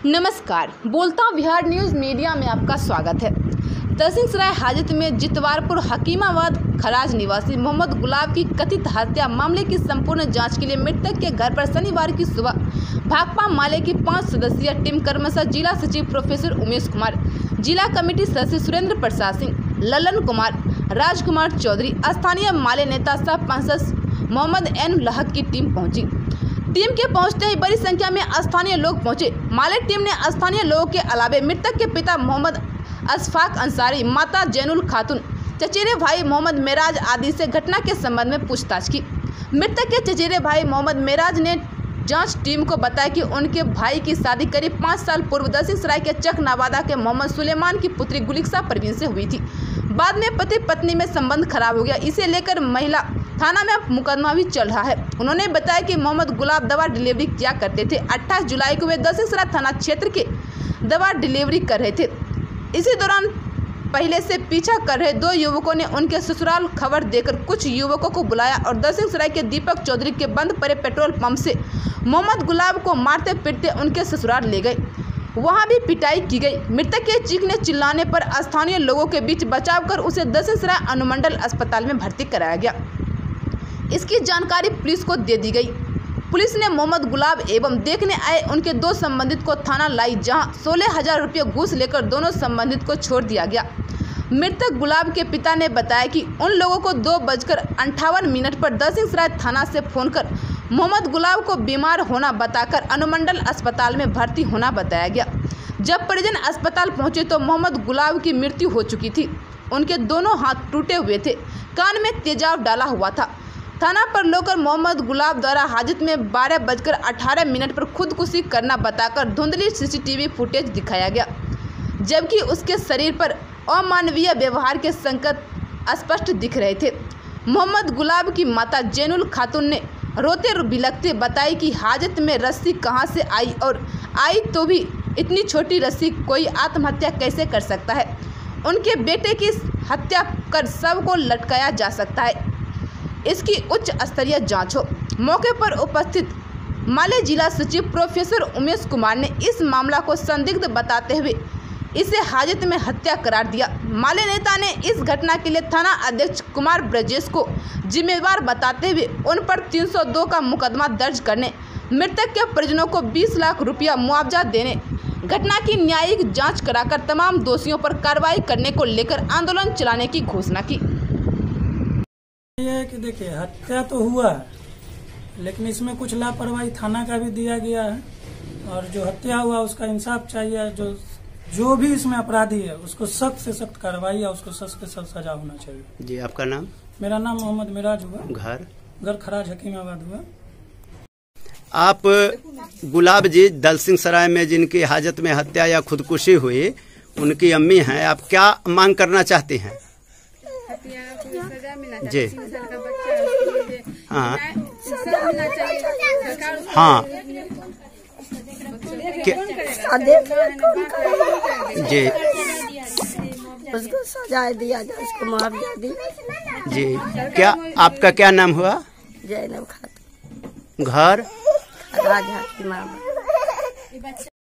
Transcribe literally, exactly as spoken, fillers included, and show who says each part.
Speaker 1: नमस्कार, बोलता Bihar news media में आपका स्वागत है। दलसिंहसराय हाजत में जितवारपुर हकीमाबाद खराज निवासी मोहम्मद गुलाब की कथित हत्या मामले की संपूर्ण जांच के लिए मृतक के घर पर शनिवार की सुबह भाकपा माले की पाँच सदस्यीय टीम क्रमशः जिला सचिव प्रोफेसर उमेश कुमार, जिला कमेटी सदस्य सुरेंद्र प्रसाद सिंह, ललन कुमार, राजकुमार चौधरी, स्थानीय माले नेता सह पंचायत मोहम्मद एन लहक की टीम पहुंची। टीम के पहुंचते ही बड़ी संख्या में स्थानीय लोग पहुंचे। माले टीम ने स्थानीय लोगों के अलावे मृतक के पिता मोहम्मद अशफाक अंसारी, माता जैनुल खातून, चचेरे भाई मोहम्मद मेराज आदि से घटना के संबंध में पूछताछ की। मृतक के चचेरे भाई मोहम्मद मेराज ने जांच टीम को बताया कि उनके भाई की शादी करीब पाँच साल पूर्व दलसिंहसराय के चक नवादा के मोहम्मद सुलेमान की पुत्री गुलिक्सा परवीन से हुई थी। बाद में पति पत्नी में संबंध खराब हो गया। इसे लेकर महिला थाना में मुकदमा भी चल रहा है। उन्होंने बताया कि मोहम्मद गुलाब दवा डिलीवरी किया करते थे। अट्ठाईस जुलाई को वे दलसिंहसराय थाना क्षेत्र के दवा डिलीवरी कर रहे थे। इसी दौरान पहले से पीछा कर रहे दो युवकों ने उनके ससुराल खबर देकर कुछ युवकों को बुलाया और दलसिंहसराय के दीपक चौधरी के बंद पड़े पेट्रोल पंप से मोहम्मद गुलाब को मारते पीटते उनके ससुराल ले गए। वहां भी पिटाई की गई। मृतक के चीखने चिल्लाने पर स्थानीय लोगों के बीच बचाव कर उसे दलसिंहसराय अनुमंडल अस्पताल में भर्ती कराया गया। इसकी जानकारी पुलिस को दे दी गई। पुलिस ने मोहम्मद गुलाब एवं देखने आए उनके दो संबंधित को थाना लाई, जहां सोलह हजार रुपये घूस लेकर दोनों संबंधित को छोड़ दिया गया। मृतक गुलाब के पिता ने बताया कि उन लोगों को दो बजकर अंठावन मिनट पर दलसिंहसराय थाना से फोन कर मोहम्मद गुलाब को बीमार होना बताकर अनुमंडल अस्पताल में भर्ती होना बताया गया। जब परिजन अस्पताल पहुंचे तो मोहम्मद गुलाब की मृत्यु हो चुकी थी। उनके दोनों हाथ टूटे हुए थे, कान में तेजाब डाला हुआ था। थाना पर लोकर मोहम्मद गुलाब द्वारा हाजत में बारह बजकर अठारह मिनट पर खुदकुशी करना बताकर धुंधली सीसीटीवी फुटेज दिखाया गया, जबकि उसके शरीर पर अमानवीय व्यवहार के संकेत स्पष्ट दिख रहे थे। मोहम्मद गुलाब की माता जैनुल खातून ने रोते बिलखते बताई कि हाजत में रस्सी कहां से आई और आई तो भी इतनी छोटी रस्सी कोई आत्महत्या कैसे कर सकता है। उनके बेटे की हत्या कर शव को लटकाया जा सकता है, इसकी उच्च स्तरीय जांच हो। मौके पर उपस्थित माले जिला सचिव प्रोफेसर उमेश कुमार ने इस मामला को संदिग्ध बताते हुए इसे हाजत में हत्या करार दिया। माले नेता ने इस घटना के लिए थाना अध्यक्ष कुमार ब्रजेश को जिम्मेवार बताते हुए उन पर तीन सौ दो का मुकदमा दर्ज करने, मृतक के परिजनों को बीस लाख रुपया मुआवजा देने, घटना की न्यायिक जांच कराकर तमाम दोषियों पर कार्रवाई करने को लेकर आंदोलन चलाने की घोषणा की।
Speaker 2: ये है कि देखिए, हत्या तो हुआ है, लेकिन इसमें कुछ लापरवाही थाना का भी दिया गया है और जो हत्या हुआ उसका इंसाफ चाहिए। जो जो भी इसमें अपराधी है उसको सख्त से सख्त कार्रवाई या उसको सख्त से सख्त सजा होना चाहिए।
Speaker 3: जी, आपका नाम?
Speaker 2: मेरा नाम मोहम्मद मेराज हुआ।
Speaker 3: घर
Speaker 2: घर खराज हकीमाबाद हुआ।
Speaker 3: आप गुलाब जी दलसिंहसराय में जिनकी हाजत में हत्या या खुदकुशी हुई, उनकी अम्मी हैं, आप क्या मांग करना चाहती हैं? जी हाँ हाँ जी,
Speaker 4: उसको सजा दिया जाए, उसको मुआवजा दी।
Speaker 3: जी, क्या आपका क्या नाम हुआ?
Speaker 4: जैनब खातून।
Speaker 3: घर
Speaker 4: राजा की मामा।